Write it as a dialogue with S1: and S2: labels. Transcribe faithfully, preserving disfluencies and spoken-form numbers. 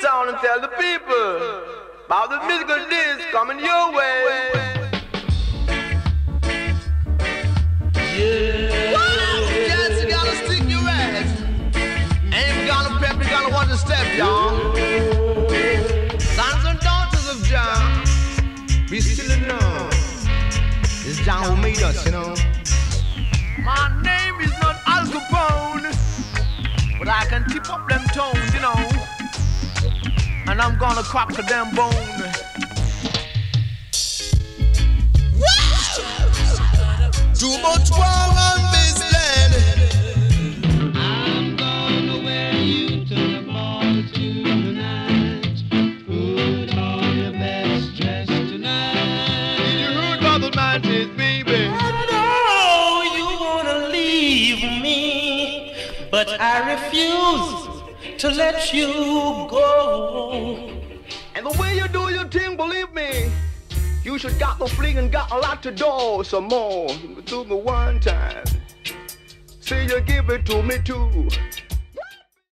S1: town and tell the people about the musical disc coming your way. Yeah. Woo! Yes, you gotta stick your ass. Ain't gonna prep, you gotta watch the step, y'all. Sons and daughters of John, be still and know. It's John who made us, you know. My name is not Al Capone, but I can tip up them tones, you know. And I'm gonna crack a damn bone. Too much war on this land.
S2: I'm gonna wear you to the ball tonight. Put on your best dress tonight.
S1: You heard about the matches, baby.
S2: I know you wanna leave me, but I refuse to let you go.
S1: And the way you do your thing, believe me, you should got the fling and got a lot to do. Some more, do me one time. Say you give it to me too.